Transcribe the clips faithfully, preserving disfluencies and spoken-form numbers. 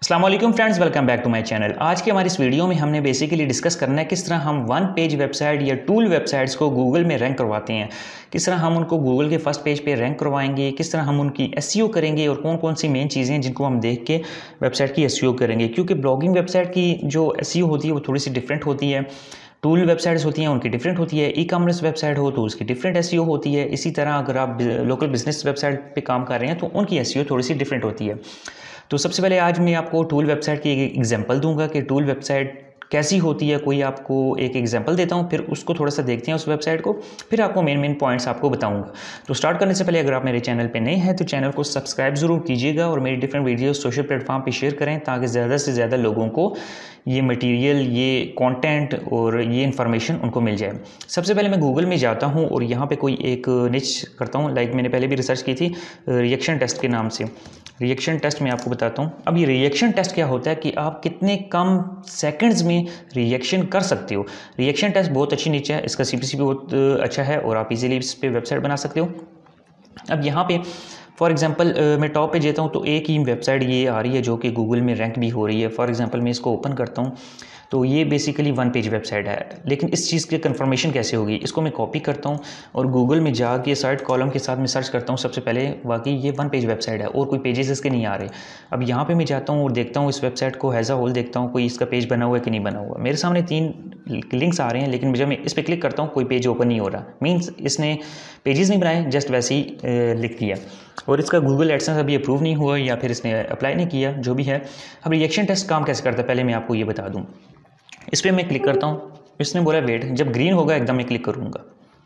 अस्सलाम वालेकुम friends, welcome back to my channel. आज की हमारी इस वीडियो में हमने बेसिकली डिस्कस करना है किस तरह हम वन पेज वेबसाइट या टूल वेबसाइट्स को गूगल में रैंक करवाते हैं, किस तरह हम उनको गूगल के फर्स्ट पेज पे रैंक करवाएंगे, किस तरह हम उनकी एसईओ करेंगे और कौन कौन सी मेन चीज़ें हैं जिनको हम देख के वेबसाइट की एसईओ करेंगे। क्योंकि ब्लॉगिंग वेबसाइट की जो एसईओ होती है वो थोड़ी सी डिफरेंट होती है, टूल वेबसाइट्स होती हैं उनकी डिफरेंट होती है, ई कॉमर्स वेबसाइट हो तो उसकी डिफरेंट एसईओ होती है। इसी तरह अगर आप लोकल बिजनेस वेबसाइट पे काम कर रहे हैं तो उनकी एसईओ थोड़ी सी डिफरेंट होती है। तो सबसे पहले आज मैं आपको टूल वेबसाइट की एक एग्जांपल दूंगा कि टूल वेबसाइट कैसी होती है। कोई आपको एक एग्जांपल देता हूँ, फिर उसको थोड़ा सा देखते हैं उस वेबसाइट को, फिर आपको मेन मेन पॉइंट्स आपको बताऊंगा। तो स्टार्ट करने से पहले अगर आप मेरे चैनल पे नए हैं तो चैनल को सब्सक्राइब ज़रूर कीजिएगा और मेरी डिफरेंट वीडियोस सोशल प्लेटफॉर्म पे शेयर करें ताकि ज़्यादा से ज़्यादा लोगों को ये मटेरियल, ये कंटेंट और ये इन्फॉर्मेशन उनको मिल जाए। सबसे पहले मैं गूगल में जाता हूँ और यहाँ पे कोई एक निच करता हूँ। लाइक मैंने पहले भी रिसर्च की थी रिएक्शन टेस्ट के नाम से। रिएक्शन टेस्ट मैं आपको बताता हूँ। अब ये रिएक्शन टेस्ट क्या होता है कि आप कितने कम सेकंड्स में रिएक्शन कर सकते हो। रिएक्शन टेस्ट बहुत अच्छी नीचे है, इसका सीपीसी भी बहुत अच्छा है और आप इजीली इस पे वेबसाइट बना सकते हो। अब यहाँ पे फॉर एग्जांपल मैं टॉप पे जाता हूँ तो एक ही वेबसाइट ये आ रही है जो कि गूगल में रैंक भी हो रही है। फॉर एग्जांपल मैं इसको ओपन करता हूँ तो ये बेसिकली वन पेज वेबसाइट है, लेकिन इस चीज़ की कंफर्मेशन कैसे होगी, इसको मैं कॉपी करता हूँ और गूगल में जाके सर्च कॉलम के साथ मैं सर्च करता हूँ। सबसे पहले वाकई ये वन पेज वेबसाइट है और कोई पेजेस इसके नहीं आ रहे। अब यहाँ पे मैं जाता हूँ और देखता हूँ इस वेबसाइट को एज अ होल, देखता हूँ कोई इसका पेज बना हुआ है कि नहीं बना हुआ। मेरे सामने तीन लिंक्स आ रहे हैं, लेकिन जब मैं इस पर क्लिक करता हूँ कोई पेज ओपन नहीं हो रहा। मीन्स इसने पेजेस नहीं बनाए, जस्ट वैसे ही लिख दिया और इसका गूगल एडसेंस अभी अप्रूव नहीं हुआ या फिर इसने अप्लाई नहीं किया, जो भी है। अब रिएक्शन टेस्ट काम कैसे करता है पहले मैं आपको ये बता दूँ। इस पर मैं क्लिक करता हूँ, इसने बोला वेट, जब ग्रीन होगा एकदम मैं क्लिक करूँगा।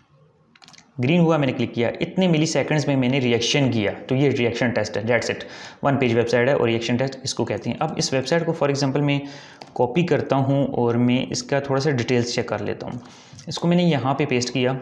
ग्रीन हुआ, मैंने क्लिक किया, इतने मिली सेकंड्स में मैंने रिएक्शन किया। तो ये रिएक्शन टेस्ट है, that's it. One page website है और रिएक्शन टेस्ट इसको कहते हैं। अब इस वेबसाइट को फॉर एग्जांपल मैं कॉपी करता हूँ और मैं इसका थोड़ा सा डिटेल्स चेक कर लेता हूँ। इसको मैंने यहाँ पे पेस्ट किया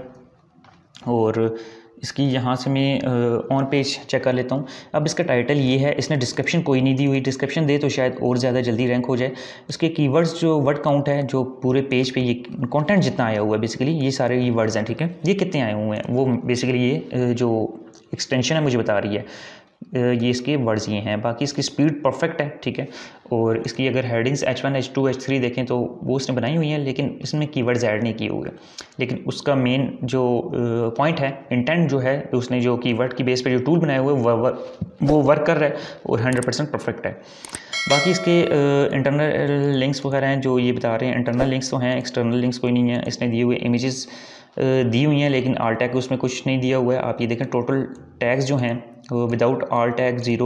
और इसकी यहाँ से मैं ऑन पेज चेक कर लेता हूँ। अब इसका टाइटल ये है, इसने डिस्क्रिप्शन कोई नहीं दी हुई, डिस्क्रिप्शन दे तो शायद और ज़्यादा जल्दी रैंक हो जाए। इसके कीवर्ड्स जो वर्ड काउंट है जो पूरे पेज पे ये कंटेंट जितना आया हुआ है, बेसिकली ये सारे ये वर्ड्स हैं, ठीक है। ये कितने आए हुए हैं वो बेसिकली ये जो एक्सटेंशन है मुझे बता रही है, ये इसके वर्ड्स ये हैं। बाकी इसकी स्पीड परफेक्ट है, ठीक है। और इसकी अगर headings H one H two H three देखें तो वो उसने बनाई हुई हैं, लेकिन इसमें कीवर्ड्स ऐड नहीं किए हुए। लेकिन उसका मेन जो पॉइंट है, इंटेंट जो है, उसने जो कीवर्ड की बेस पे जो टूल बनाए हुए वो वो वर्क कर रहा है और हंड्रेड परसेंट परफेक्ट है। बाकी इसके इंटरनल लिंक्स वगैरह हैं जो ये बता रहे हैं। इंटरनल लिंक्स तो हैं, एक्सटर्नल लिंक्स कोई नहीं है। इसने दिए हुए इमेजेस दी हुई हैं, लेकिन आल टैग उसमें कुछ नहीं दिया हुआ है। आप ये देखें टोटल टैग्स जो हैं विदाउट आल टैग ज़ीरो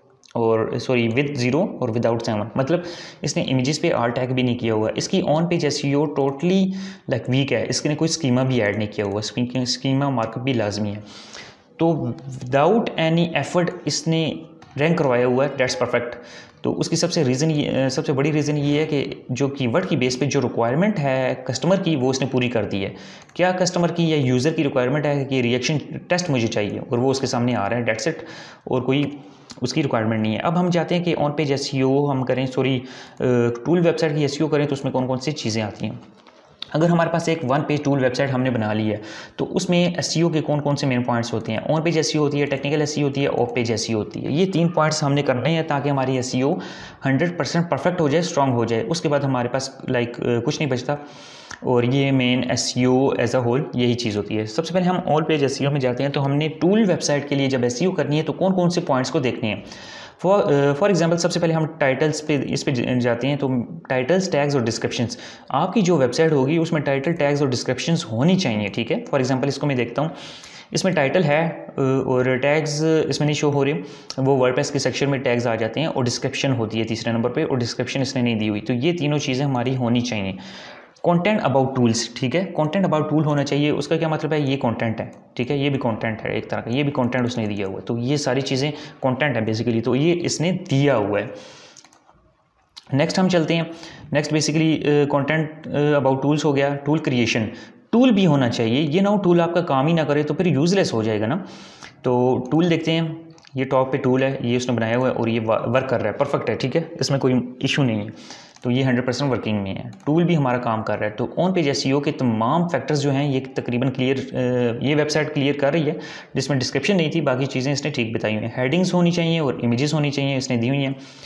और सॉरी विद ज़ीरो और विदाउट सेवन, मतलब इसने इमेजेस पे आल टैग भी नहीं किया हुआ है। इसकी on page SEO totally like weak है, इसने कोई स्कीमा भी ऐड नहीं किया हुआ, स्कीमा मार्कअप भी लाजमी है। तो विदाउट एनी एफर्ट इसने रैंक करवाया हुआ है, दैट्स परफेक्ट। तो उसकी सबसे रीज़न ये सबसे बड़ी रीज़न ये है कि जो कीवर्ड की बेस पे जो रिक्वायरमेंट है कस्टमर की वो उसने पूरी कर दी है। क्या कस्टमर की या यूज़र की रिक्वायरमेंट है कि रिएक्शन टेस्ट मुझे चाहिए और वो उसके सामने आ रहा है, डेट्स इट। और कोई उसकी रिक्वायरमेंट नहीं है। अब हम चाहते हैं कि ऑन पेज एसईओ हम करें, सॉरी टूल वेबसाइट की एसईओ करें, तो उसमें कौन कौन सी चीज़ें आती हैं। अगर हमारे पास एक वन पेज टूल वेबसाइट हमने बना ली है तो उसमें एसईओ के कौन कौन से मेन पॉइंट्स होते हैं। ऑन पेज एसईओ होती है, टेक्निकल एसईओ होती है, ऑफ पेज एसईओ होती है। ये तीन पॉइंट्स हमने करने हैं ताकि हमारी एसईओ हंड्रेड परसेंट परफेक्ट हो जाए, स्ट्रांग हो जाए। उसके बाद हमारे पास लाइक कुछ नहीं बचता और ये main SEO as a whole यही चीज़ होती है। सबसे पहले हम ऑल पेज एसईओ में जाते हैं तो हमने टूल वेबसाइट के लिए जब एसईओ करनी है तो कौन कौन से पॉइंट्स को देखने हैं। फॉर फॉर एग्जांपल सबसे पहले हम टाइटल्स पे इस पे जाते हैं तो टाइटल्स, टैग्स और डिस्क्रिप्शंस। आपकी जो वेबसाइट होगी उसमें टाइटल, टैग्स और डिस्क्रिप्शंस होनी चाहिए, ठीक है। फॉर एग्जांपल इसको मैं देखता हूँ, इसमें टाइटल है और टैग्स इसमें नहीं शो हो रहे, वो वर्डप्रेस के सेक्शन में टैग्स आ जाते हैं और डिस्क्रिप्शन होती है तीसरे नंबर पे और डिस्क्रिप्शन इसने नहीं दी हुई। तो ये तीनों चीज़ें हमारी होनी चाहिए। कंटेंट अबाउट टूल्स, ठीक है, कंटेंट अबाउट टूल होना चाहिए। उसका क्या मतलब है, ये कंटेंट है, ठीक है, ये भी कंटेंट है एक तरह का, ये भी कंटेंट उसने दिया हुआ है। तो ये सारी चीज़ें कंटेंट है बेसिकली, तो ये इसने दिया हुआ है। नेक्स्ट हम चलते हैं। Next basically content about tools हो गया। टूल क्रिएशन, टूल भी होना चाहिए। ये ना हो टूल आपका काम ही ना करे तो फिर यूजलेस हो जाएगा ना। तो टूल देखते हैं, ये टॉप पे टूल है, ये उसने बनाया हुआ है और ये वर्क कर रहा है, परफेक्ट है, ठीक है, इसमें कोई इशू नहीं है। तो ये हंड्रेड परसेंट वर्किंग में है, टूल भी हमारा काम कर रहा है। तो ऑन पेज एसईओ के तमाम फैक्टर्स जो हैं ये तकरीबन क्लियर ये वेबसाइट क्लियर कर रही है, जिसमें डिस्क्रिप्शन नहीं थी, बाकी चीज़ें इसने ठीक बताई हुई हैं। हेडिंग्स होनी चाहिए और इमेजेस होनी चाहिए, इसने दी हुई हैं।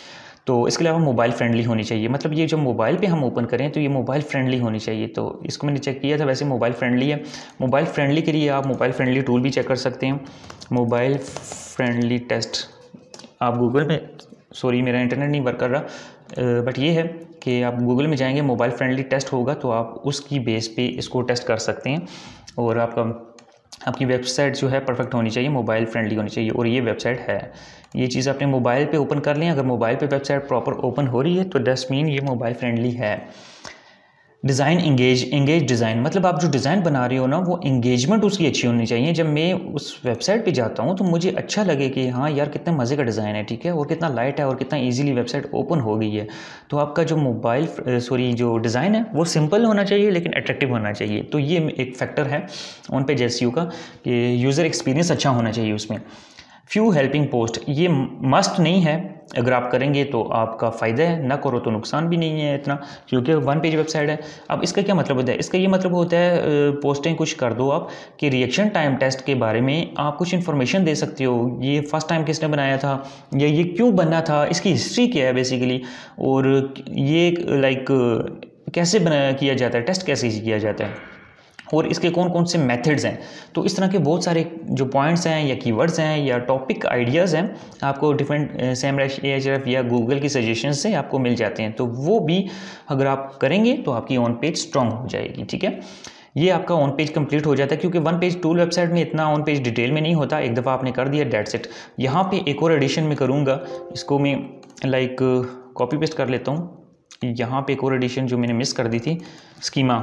तो इसके अलावा मोबाइल फ्रेंडली होनी चाहिए, मतलब ये जब मोबाइल पे हम ओपन करें तो ये मोबाइल फ्रेंडली होनी चाहिए। तो इसको मैंने चेक किया था, वैसे मोबाइल फ्रेंडली है। मोबाइल फ्रेंडली के लिए आप मोबाइल फ्रेंडली टूल भी चेक कर सकते हैं। मोबाइल फ्रेंडली टेस्ट आप गूगल में, सॉरी मेरा इंटरनेट नहीं वर्क कर रहा, बट ये है कि आप गूगल में जाएंगे, मोबाइल फ्रेंडली टेस्ट होगा तो आप उसकी बेस पे इसको टेस्ट कर सकते हैं। और आपका आपकी वेबसाइट जो है परफेक्ट होनी चाहिए, मोबाइल फ्रेंडली होनी चाहिए, और ये वेबसाइट है। ये चीज़ अपने मोबाइल पे ओपन कर लें, अगर मोबाइल पे वेबसाइट प्रॉपर ओपन हो रही है तो दैट्स मीन ये मोबाइल फ्रेंडली है। डिज़ाइन इंगेज इंगेज डिज़ाइन, मतलब आप जो डिज़ाइन बना रहे हो ना वो इंगेजमेंट उसकी अच्छी होनी चाहिए। जब मैं उस वेबसाइट पे जाता हूँ तो मुझे अच्छा लगे कि हाँ यार कितने मज़े का डिज़ाइन है, ठीक है, और कितना लाइट है और कितना इजीली वेबसाइट ओपन हो गई है। तो आपका जो मोबाइल सॉरी जो डिज़ाइन है वो सिंपल होना चाहिए लेकिन अट्रैक्टिव होना चाहिए। तो ये एक फैक्टर है ऑन पेज एसईओ का कि यूज़र एक्सपीरियंस अच्छा होना चाहिए उसमें। फ्यू हेल्पिंग पोस्ट, ये मस्ट नहीं है, अगर आप करेंगे तो आपका फ़ायदा है, ना करो तो नुकसान भी नहीं है इतना, क्योंकि वन पेज वेबसाइट है। अब इसका क्या मतलब होता है? इसका ये मतलब होता है पोस्टें कुछ कर दो आप कि रिएक्शन टाइम टेस्ट के बारे में आप कुछ इन्फॉर्मेशन दे सकते हो, ये फर्स्ट टाइम किसने बनाया था या ये क्यों बना था, इसकी हिस्ट्री क्या है बेसिकली, और ये लाइक कैसे बनाया किया जाता है, टेस्ट कैसे किया जाता है, और इसके कौन कौन से मेथड्स हैं। तो इस तरह के बहुत सारे जो पॉइंट्स हैं या कीवर्ड्स हैं या टॉपिक आइडियाज़ हैं आपको डिफरेंट सेमरश एएचआरएफ या गूगल की सजेशन से आपको मिल जाते हैं। तो वो भी अगर आप करेंगे तो आपकी ऑन पेज स्ट्रॉन्ग हो जाएगी, ठीक है। ये आपका ऑन पेज कंप्लीट हो जाता है, क्योंकि वन पेज टूल वेबसाइट में इतना ऑन पेज डिटेल में नहीं होता, एक दफ़ा आपने कर दिया डेट्स इट। यहाँ पे एक और एडिशन में करूँगा, इसको मैं लाइक कॉपी पेस्ट कर लेता हूँ। यहाँ पे एक और एडिशन जो मैंने मिस कर दी थी, स्कीमा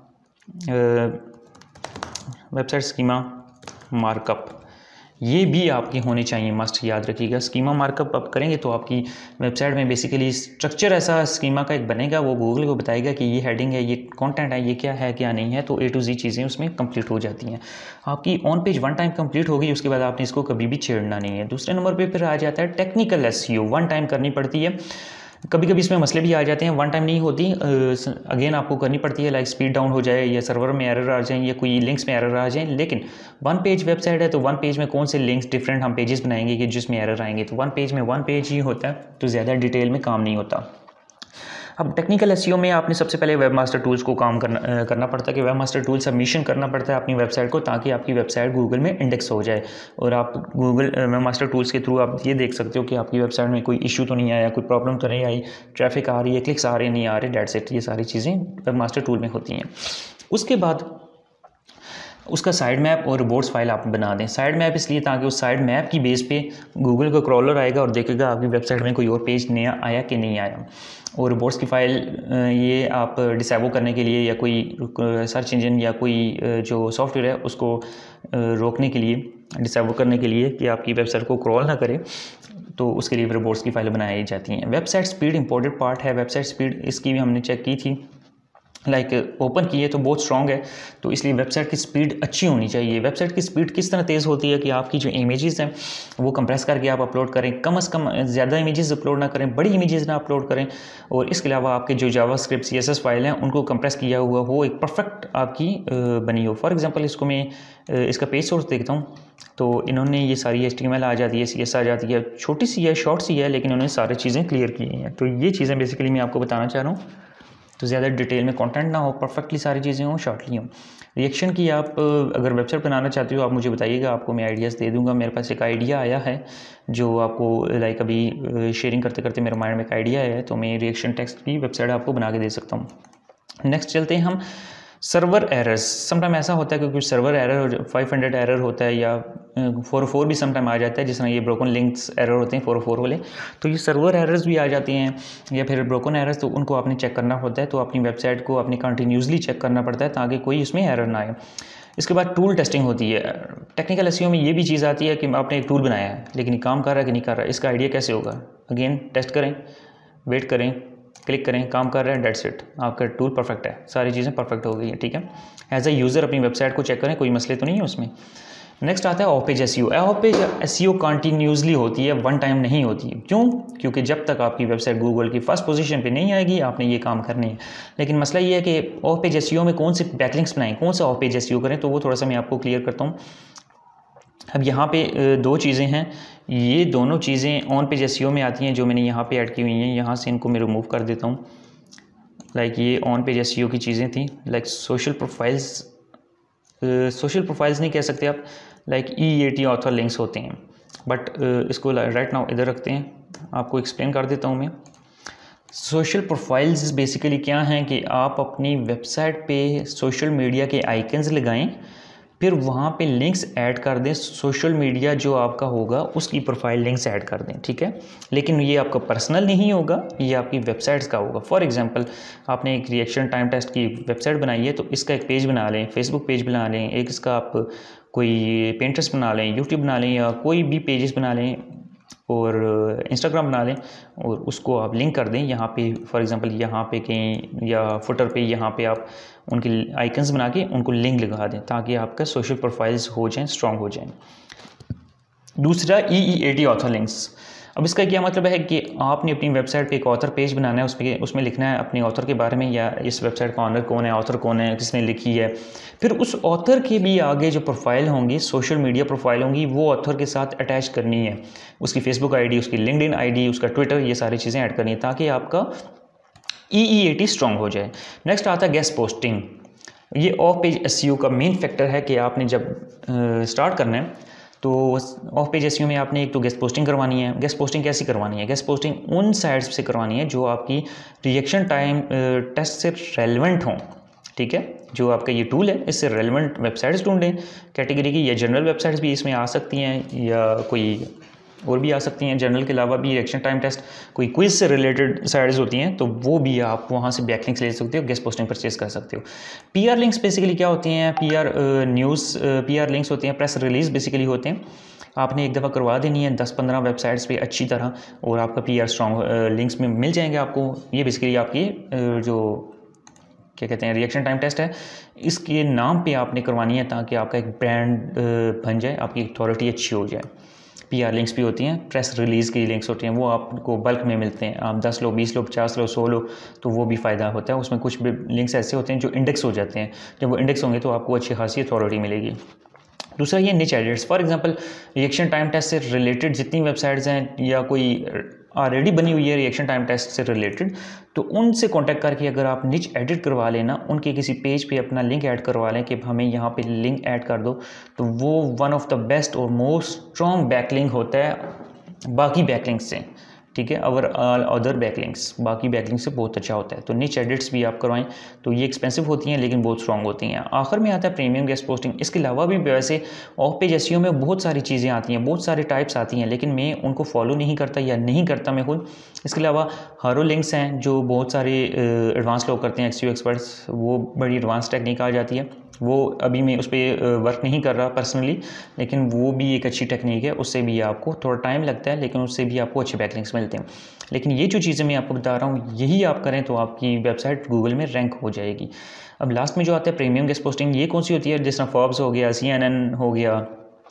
वेबसाइट स्कीमा मार्कअप, ये भी आपकी होनी चाहिए, मस्ट याद रखिएगा। स्कीमा मार्कअप आप करेंगे तो आपकी वेबसाइट में बेसिकली स्ट्रक्चर ऐसा स्कीमा का एक बनेगा, वो गूगल को बताएगा कि ये हेडिंग है, ये कंटेंट है, ये क्या है क्या नहीं है, तो ए टू जी चीज़ें उसमें कंप्लीट हो जाती हैं। आपकी on page one time complete होगी, उसके बाद आपने इसको कभी भी छेड़ना नहीं है। दूसरे नंबर पर फिर आ जाता है टेक्निकल एसईओ, वन टाइम करनी पड़ती है। कभी कभी इसमें मसले भी आ जाते हैं, वन टाइम नहीं होती, अगेन आपको करनी पड़ती है, लाइक स्पीड डाउन हो जाए या सर्वर में एरर आ जाए या कोई लिंक्स में एरर आ जाए। लेकिन वन पेज वेबसाइट है तो वन पेज में कौन से लिंक्स डिफरेंट हम पेजेस बनाएंगे कि जिसमें एरर आएंगे, तो वन पेज में वन पेज ही होता है, तो ज़्यादा डिटेल में काम नहीं होता। अब टेक्निकल एसईओ में आपने सबसे पहले वेब मास्टर टूल्स को काम करना करना पड़ता है कि वेब मास्टर टूल सबमिशन करना पड़ता है अपनी वेबसाइट को, ताकि आपकी वेबसाइट गूगल में इंडेक्स हो जाए। और आप गूगल वेब मास्टर टूल्स के थ्रू आप ये देख सकते हो कि आपकी वेबसाइट में कोई इशू तो नहीं आया, कोई प्रॉब्लम तो नहीं आई, ट्रैफिक आ रही है, क्लिक्स आ रहे नहीं आ रहे, डेट्स इट। ये सारी चीज़ें वेब मास्टर टूल में होती हैं। उसके बाद उसका साइड मैप और रिपोर्ट्स फाइल आप बना दें। साइड मैप इसलिए ताकि उस साइड मैप की बेस पे गूगल का क्रॉलर आएगा और देखेगा आपकी वेबसाइट में कोई और पेज नया आया कि नहीं आया। और रिपोर्ट्स की फ़ाइल ये आप डिसेबल करने के लिए या कोई सर्च इंजन या कोई जो सॉफ्टवेयर है उसको रोकने के लिए, डिसेबल करने के लिए कि आपकी वेबसाइट को क्रॉल ना करे, तो उसके लिए रिपोर्ट्स की फाइल बनाई जाती हैं। वेबसाइट स्पीड इंपॉर्टेंट पार्ट है। वेबसाइट स्पीड इसकी भी हमने चेक की थी, लाइक like, ओपन की है तो बहुत स्ट्रॉन्ग है, तो इसलिए वेबसाइट की स्पीड अच्छी होनी चाहिए। वेबसाइट की स्पीड किस तरह तेज़ होती है कि आपकी जो इमेजेस हैं वो कंप्रेस करके आप अपलोड करें, कम से कम ज़्यादा इमेजेस अपलोड ना करें, बड़ी इमेजेस ना अपलोड करें, और इसके अलावा आपके जो जावास्क्रिप्ट सीएसएस फाइल हैं उनको कंप्रेस किया हुआ हो, एक परफेक्ट आपकी बनी हो। फॉर एग्जांपल इसको मैं इसका पेज सोर्स देखता हूँ, तो इन्होंने ये सारी एचटीएमएल आ जाती है, सीएस आ जाती है, छोटी सी है, शॉर्ट सी है, लेकिन उन्होंने सारी चीज़ें क्लियर की हैं। तो ये चीज़ें बेसिकली मैं आपको बताना चाह रहा हूँ, तो ज़्यादा डिटेल में कंटेंट ना हो, परफेक्टली सारी चीज़ें हों, शॉर्टली हों। रिएक्शन की आप अगर वेबसाइट बनाना चाहते हो आप मुझे बताइएगा, आपको मैं आइडियाज़ दे दूंगा। मेरे पास एक आइडिया आया है जो आपको लाइक अभी शेयरिंग करते करते मेरे माइंड में एक आइडिया है, तो मैं रिएक्शन टेक्स्ट की वेबसाइट आपको बना के दे सकता हूँ। नेक्स्ट चलते हैं हम सर्वर एरर्स। समटाइम ऐसा होता है कि कुछ server error five hundred error होता है या फोर ओ फोर भी समटाइम आ जाता है, जिस तरह ये ब्रोकन लिंक्स एरर होते हैं फोर ओ फोर वाले, तो ये सर्वर एरर्स भी आ जाती हैं या फिर ब्रोकन एरर्स, तो उनको आपने चेक करना होता है। तो अपनी वेबसाइट को अपनी कंटिन्यूसली चेक करना पड़ता है ताकि कोई इसमें एरर ना आए। इसके बाद टूल टेस्टिंग होती है। टेक्निकल एसईओ में ये भी चीज़ आती है कि आपने एक टूल बनाया है लेकिन ये काम कर रहा है कि नहीं कर रहा है, इसका आइडिया कैसे होगा। अगेन टेस्ट करें, वेट करें, क्लिक करें, काम कर रहा है, डेट्स इट, आपका टूल परफेक्ट है, सारी चीज़ें परफेक्ट हो गई है, ठीक है। एज ए यूज़र अपनी वेबसाइट को चेक करें, कोई मसले तो नहीं है उसमें। नेक्स्ट आता है off page SEO. Off page SEO continuously होती है, वन टाइम नहीं होती है। क्यों? क्योंकि जब तक आपकी वेबसाइट गूगल की फर्स्ट पोजीशन पे नहीं आएगी आपने ये काम करने है। लेकिन मसला ये है कि ऑफ पेज एसईओ में कौन से बैकलिंक्स बनाएं, कौन सा ऑफ पेज एसईओ करें, तो वो थोड़ा सा मैं आपको क्लियर करता हूँ। अब यहाँ पे दो चीज़ें हैं, ये दोनों चीज़ें ऑन पेज एसईओ में आती हैं जो मैंने यहाँ पे ऐड की हुई हैं। यहाँ से इनको मैं रिमूव कर देता हूँ। लाइक ये ऑन पेज एसईओ की चीज़ें थी। Like social profiles, social profiles नहीं कह सकते आप, like E A T author links होते हैं, बट uh, इसको राइट नाउ इधर रखते हैं, आपको एक्सप्लेन कर देता हूँ मैं। सोशल प्रोफाइल्स बेसिकली क्या हैं कि आप अपनी वेबसाइट पे सोशल मीडिया के आइकन्स लगाएं, फिर वहाँ पे लिंक्स ऐड कर दें, सोशल मीडिया जो आपका होगा उसकी प्रोफाइल लिंक्स ऐड कर दें, ठीक है। लेकिन ये आपका पर्सनल नहीं होगा, ये आपकी वेबसाइट्स का होगा। फॉर एग्जांपल आपने एक रिएक्शन टाइम टेस्ट की वेबसाइट बनाई है, तो इसका एक पेज बना लें, फेसबुक पेज बना लें, एक इसका आप कोई पिंटरेस्ट बना लें, यूट्यूब बना लें, या कोई भी पेजेस बना लें और इंस्टाग्राम बना लें, और उसको आप लिंक कर दें यहाँ पे। फॉर एग्जांपल यहाँ पे कहीं या फुटर पे यहाँ पे आप उनके आइकन्स बना के उनको लिंक लगा दें, ताकि आपका सोशल प्रोफाइल्स हो जाएं, स्ट्रॉन्ग हो जाएं। दूसरा E E A T author links. अब इसका क्या मतलब है कि आपने अपनी वेबसाइट पे एक ऑथर पेज बनाना है, उसमें उसमें लिखना है अपने ऑथर के बारे में, या इस वेबसाइट का ऑनर कौन है, ऑथर कौन है, किसने लिखी है। फिर उस ऑथर के भी आगे जो प्रोफाइल होंगी, सोशल मीडिया प्रोफाइल होंगी, वो ऑथर के साथ अटैच करनी है। उसकी फेसबुक आईडी, उसकी लिंक्डइन आईडी, उसका ट्विटर, ये सारी चीज़ें ऐड करनी है ताकि आपका ई ई ए टी स्ट्रॉन्ग हो जाए। नेक्स्ट आता है गेस्ट पोस्टिंग। ये ऑफ पेज एसईओ का मेन फैक्टर है कि आपने जब स्टार्ट करना है तो ऑफ पेज एसईओ में आपने एक तो गेस्ट पोस्टिंग करवानी है। गेस्ट पोस्टिंग कैसी करवानी है? गेस्ट पोस्टिंग उन साइट्स से करवानी है जो आपकी रिएक्शन टाइम टेस्ट से रेलेवेंट हों, ठीक है। जो आपका ये टूल है इससे रेलेवेंट वेबसाइट्स ढूंढें कैटेगरी की, या जनरल वेबसाइट्स भी इसमें आ सकती हैं, या कोई और भी आ सकती हैं। जनरल के अलावा भी रिएक्शन टाइम टेस्ट, कोई क्विज से रिलेटेड साइट्स होती हैं, तो वो भी आप वहाँ से बैकलिंक्स ले सकते हो, गेस्ट पोस्टिंग परचेज कर सकते हो। पीआर लिंक्स बेसिकली क्या होती हैं? पीआर न्यूज़ पीआर लिंक्स होती हैं, प्रेस रिलीज बेसिकली होते हैं। आपने एक दफ़ा करवा देनी है दस पंद्रह वेबसाइट्स पे अच्छी तरह, और आपका पीआर स्ट्रॉन्ग लिंक्स में मिल जाएंगे आपको। ये बेसिकली आपकी जो क्या कहते हैं रिएक्शन टाइम टेस्ट है, इसके नाम पे आपने करवानी है ताकि आपका एक ब्रांड बन जाए, आपकी अथॉरिटी अच्छी हो जाए। पीआर लिंक्स भी होती हैं, प्रेस रिलीज़ की लिंक्स होती हैं, वो आपको बल्क में मिलते हैं। आप दस लोग, बीस लोग, पचास लोग, सौ लोग, तो वो भी फ़ायदा होता है। उसमें कुछ भी लिंक्स ऐसे होते हैं जो इंडेक्स हो जाते हैं, जब वो इंडेक्स होंगे तो आपको अच्छी खासी अथॉरिटी मिलेगी। दूसरा ये niche edits. For example reaction time test से रिलेटेड जितनी वेबसाइट्स हैं, या कोई ऑलरेडी बनी हुई है रिएक्शन टाइम टेस्ट से रिलेटेड, तो उनसे कांटेक्ट करके अगर आप निच एडिट करवा लेना, उनके किसी पेज पे अपना लिंक ऐड करवा लें कि हमें यहाँ पे लिंक ऐड कर दो, तो वो वन ऑफ द बेस्ट और मोस्ट स्ट्रॉन्ग बैकलिंक होता है बाकी बैकलिंक से, ठीक है। अवर ऑल अदर बैकलिंक्स, बाकी बैकलिंक से बहुत अच्छा होता है। तो निच एडिट्स भी आप करवाएं, तो ये एक्सपेंसिव होती हैं लेकिन बहुत स्ट्रॉन्ग होती हैं। आखिर में आता है प्रीमियम गेस्ट पोस्टिंग। इसके अलावा भी वैसे ऑफ पेज एसईओ में बहुत सारी चीज़ें आती हैं, बहुत सारे टाइप्स आती हैं, लेकिन मैं उनको फॉलो नहीं करता या नहीं करता मैं खुद। इसके अलावा हारो लिंक्स हैं जो बहुत सारे एडवांस लोग करते हैं, एसईओ एक्सपर्ट्स, वो बड़ी एडवांस टेक्निक आ जाती है। वो अभी मैं उस पर वर्क नहीं कर रहा पर्सनली, लेकिन वो भी एक अच्छी टेक्निक है। उससे भी आपको थोड़ा टाइम लगता है, लेकिन उससे भी आपको अच्छे बैकलिंक्स मिलते हैं। लेकिन ये जो चीज़ें मैं आपको बता रहा हूँ, यही आप करें तो आपकी वेबसाइट गूगल में रैंक हो जाएगी। अब लास्ट में जो आता है प्रीमियम गेस्ट पोस्टिंग, ये कौन सी होती है? जिस तरह फॉर्ब्स हो गया, सी एन एन हो गया,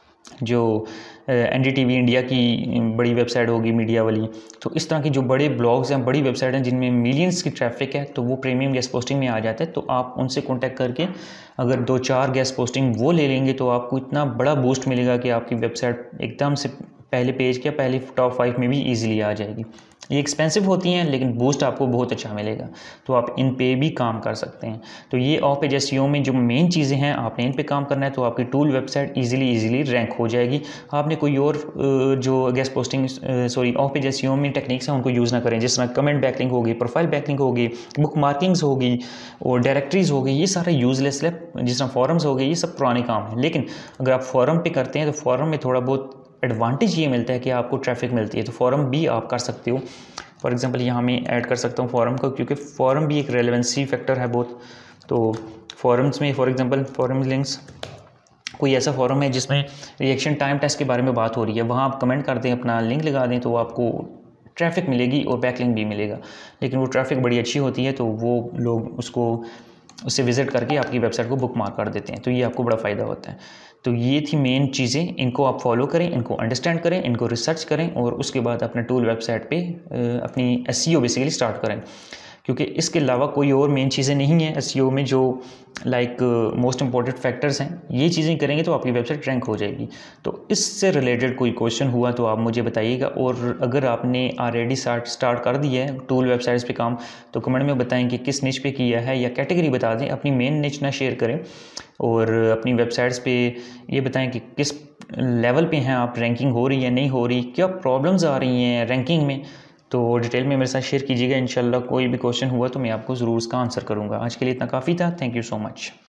जो N D T V India की बड़ी वेबसाइट होगी मीडिया वाली, तो इस तरह की जो बड़े ब्लॉग्स हैं, बड़ी वेबसाइट हैं जिनमें मिलियंस की ट्रैफिक है, तो वो प्रीमियम गेस्ट पोस्टिंग में आ जाता है। तो आप उनसे कांटेक्ट करके अगर दो चार गेस्ट पोस्टिंग वो ले लेंगे तो आपको इतना बड़ा बूस्ट मिलेगा कि आपकी वेबसाइट एकदम से पहले पेज के पहले टॉप फाइव में भी ईजिली आ जाएगी। ये एक्सपेंसिव होती हैं लेकिन बूस्ट आपको बहुत अच्छा मिलेगा, तो आप इन पे भी काम कर सकते हैं। तो ये ऑफ पेज एसईओ में जो मेन चीज़ें हैं, आपने इन पे काम करना है, तो आपकी tool website easily easily rank हो जाएगी। आपने कोई और जो guest posting sorry off page SEO में टेक्निक्स हैं उनको यूज़ ना करें, जिस तरह कमेंट बैकलिंक होगी, प्रोफाइल बैकलिंक होगी, बुक मार्किंग्स होगी और डायरेक्टरीज होगी, ये सारा यूजलेस है। जिस तरह फॉरम्स हो गए, ये सब पुराने काम हैं। लेकिन अगर आप फॉरम पे करते हैं तो फॉरम में थोड़ा बहुत एडवांटेज ये मिलता है कि आपको ट्रैफिक मिलती है, तो फॉरम भी आप कर सकते हो। फॉर एग्जांपल यहाँ मैं ऐड कर सकता हूँ फॉरम को, क्योंकि फॉरम भी एक रेलेवेंसी फैक्टर है बहुत। तो फॉरम्स में फॉर एग्जांपल फॉरम लिंक्स, कोई ऐसा फॉरम है जिसमें रिएक्शन टाइम टेस्ट के बारे में बात हो रही है, वहाँ आप कमेंट कर दें, अपना लिंक लगा दें, तो आपको ट्रैफिक मिलेगी और बैकलिंक भी मिलेगा। लेकिन वो ट्रैफिक बड़ी अच्छी होती है, तो वो लोग उसको उससे विज़िट करके आपकी वेबसाइट को बुक मार्क कर देते हैं, तो ये आपको बड़ा फ़ायदा होता है। तो ये थी मेन चीज़ें, इनको आप फॉलो करें, इनको अंडरस्टैंड करें, इनको रिसर्च करें, और उसके बाद अपने टूल वेबसाइट पे अपनी एसईओ बेसिकली स्टार्ट करें। क्योंकि इसके अलावा कोई और मेन चीज़ें नहीं हैं एसईओ में जो लाइक मोस्ट इंपॉर्टेंट फैक्टर्स हैं। ये चीज़ें करेंगे तो आपकी वेबसाइट रैंक हो जाएगी। तो इससे रिलेटेड कोई क्वेश्चन हुआ तो आप मुझे बताइएगा, और अगर आपने ऑलरेडी स्टार्ट स्टार्ट कर दिया है टूल वेबसाइट्स पे काम तो कमेंट में बताएं कि किस निच पे किया है, या कैटेगरी बता दें, अपनी मेन निच ना शेयर करें, और अपनी वेबसाइट्स पे ये बताएं कि किस लेवल पे हैं आप, रैंकिंग हो रही है नहीं हो रही, क्या प्रॉब्लम्स आ रही हैं रैंकिंग में। तो डिटेल में मेरे साथ शेयर कीजिएगा। इंशाल्लाह कोई भी क्वेश्चन हुआ तो मैं आपको ज़रूर उसका आंसर करूँगा। आज के लिए इतना काफ़ी था। Thank you so much.